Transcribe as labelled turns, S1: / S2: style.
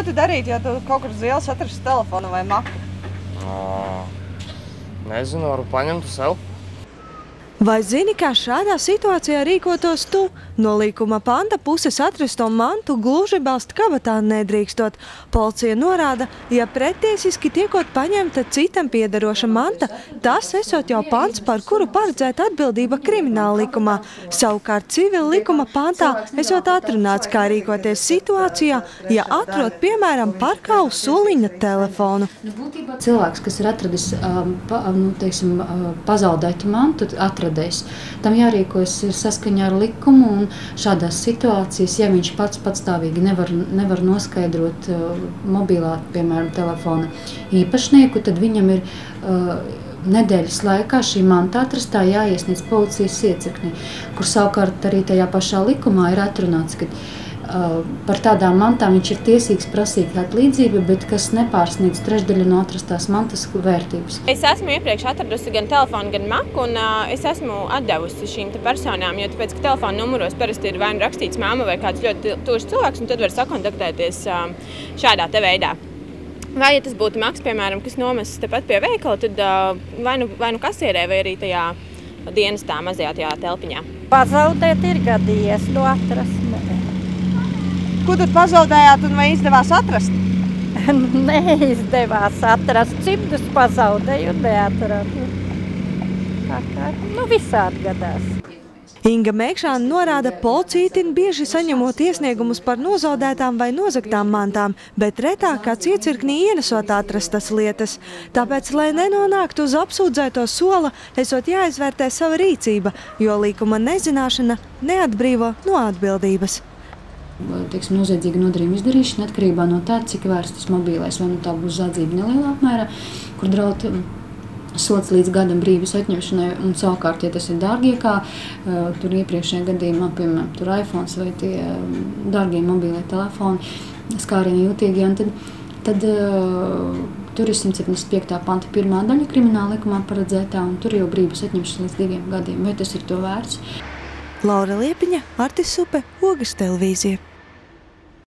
S1: ko tu darītu, ja tu kaut kur uz ielas atrastu telefonu vai maku?
S2: Nezinu, varu paņemt sev.
S3: Vai zini, kā šādā situācijā rīkotos tu? No līkuma panta puses atrasto mantu gluži balst kabatā nedrīkstot. Policija norāda, ja pretiesiski tiekot paņemta citam piederoša manta, tas esot jau pants, par kuru paredzēta atbildība krimināla likumā. Savukārt civila likuma pantā esot atrunāts, kā rīkoties situācijā, ja atrod, piemēram, parkā uz soliņa telefonu.
S4: Cilvēks, kas ir atradis pazaudētu mantu, tam jārīkojas ir saskaņā ar likumu, un šādās situācijas, ja viņš pats patstāvīgi nevar noskaidrot mobilā, piemēram, telefona īpašnieku, tad viņam ir nedēļas laikā šī manta atrastā jāiesniedz policijas iecirknī, kur savukārt arī tajā pašā likumā ir atrunāts, ka par tādām mantām viņš ir tiesīgs prasīt atlīdzību, bet kas nepārsniedz trešdaļu no atrastās mantas vērtības.
S5: Es esmu iepriekš atradusi gan telefonu, gan maku, un es esmu atdevusi šīm personām, jo tāpēc, ka telefona numuros parasti ir vai nu rakstīts māma vai kāds ļoti tūšs cilvēks, un tad var sakontaktēties šādā te veidā. Vai, ja tas būtu maks, piemēram, kas nomests tepat pie veikala, tad vai nu kasierē, vai arī tajā dienestā mazajā tajā telpiņā.
S6: Pazaudēt ir gadījies, to atrast.
S1: Ko tad pazaudējāt un vai izdevās atrast?
S6: Neizdevās atrast. Cimdus pazaudēju un neatradu. Visādi gadās.
S3: Inga Mēkšāne norāda, policija bieži saņemot iesniegumus par nozaudētām vai nozagtām mantām, bet retāk kāds iecirknī ienesot atrastas lietas. Tāpēc, lai nenonāktu uz apsūdzēto sola, esot jāizvērtē sava rīcība, jo līkuma nezināšana neatbrīvo no atbildības.
S4: Noziedzīga nodarījuma izdarīšana atkarībā no tā, cik vērsts tas mobilais, vai tā būs zādzība nelielā apmērā, kur draud sots līdz gadam brīvības atņemšanai, un savukārt, ja tas ir dārgiekā, tur iepriekšējā gadījumā, piemēram, tur iPhones vai tie dārgie mobilie telefoni, skārieni jūtīgie, tad tur ir 175. panta 1. daļa krimināla likumā paredzētā, un tur jau brīvības atņemšana līdz 2 gadiem. Vai tas ir to vērts?
S3: Laura Liepiņa, Artis Supe, Ogas televīzija.